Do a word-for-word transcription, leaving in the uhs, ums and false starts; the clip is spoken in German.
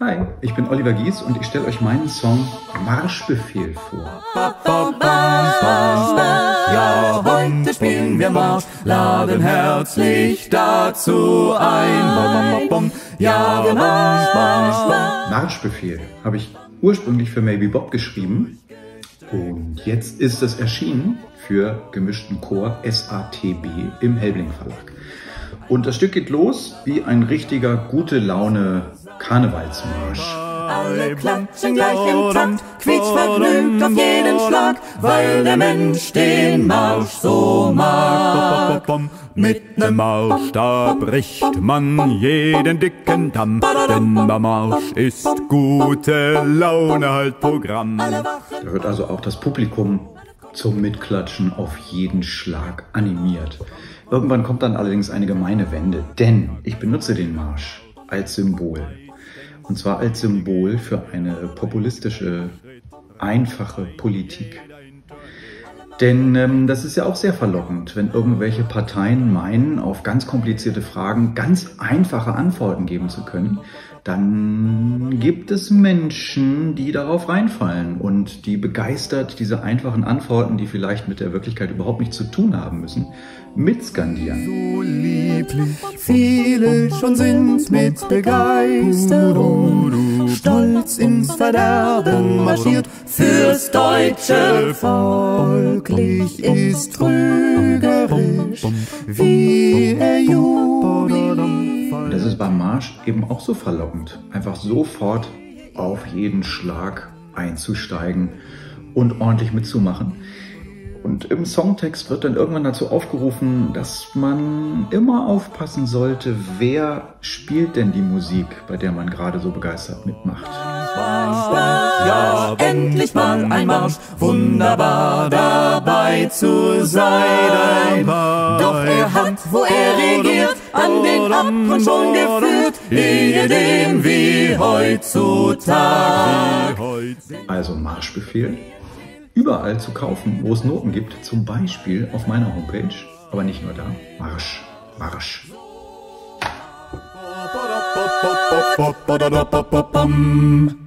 Hi, ich bin Oliver Gies und ich stelle euch meinen Song Marschbefehl vor. Ja, heute spielen wir Marsch, laden herzlich dazu ein. Ja, wir Marsch, Marsch, Marsch. Marschbefehl habe ich ursprünglich für Maybe Bob geschrieben und jetzt ist es erschienen für gemischten Chor S A T B im Helbling Verlag. Und das Stück geht los wie ein richtiger gute Laune Karnevalsmarsch. Alle klatschen gleich im Takt, quietschvergnügt auf jeden Schlag, weil der Mensch den Marsch so mag. Mit nem Marsch, da bricht man jeden dicken Damm, denn beim Marsch ist gute Laune halt Programm. Da wird also auch das Publikum zum Mitklatschen auf jeden Schlag animiert. Irgendwann kommt dann allerdings eine gemeine Wende, denn ich benutze den Marsch als Symbol. Und zwar als Symbol für eine populistische, einfache Politik. Denn ähm, das ist ja auch sehr verlockend, wenn irgendwelche Parteien meinen, auf ganz komplizierte Fragen ganz einfache Antworten geben zu können. Dann gibt es Menschen, die darauf reinfallen und die begeistert diese einfachen Antworten, die vielleicht mit der Wirklichkeit überhaupt nichts zu tun haben müssen, mitskandieren. So lieblich, viele schon sind mit Begeisterung stolz ins Verderben marschiert. Fürs deutsche Volk ist trügerisch, wie er jubiliert. Das ist beim Marsch eben auch so verlockend, einfach sofort auf jeden Schlag einzusteigen und ordentlich mitzumachen. Und im Songtext wird dann irgendwann dazu aufgerufen, dass man immer aufpassen sollte, wer spielt denn die Musik, bei der man gerade so begeistert mitmacht. Ja, endlich mal ein Marsch, wunderbar dabei zu sein. Doch er hat, wo er regiert, an den Abgrund schon geführt, ehedem wie heutzutage. Also Marschbefehl, überall zu kaufen, wo es Noten gibt, zum Beispiel auf meiner Homepage, aber nicht nur da. Marsch, Marsch. Ba-da-ba-ba-ba-ba-ba-ba-ba-bam.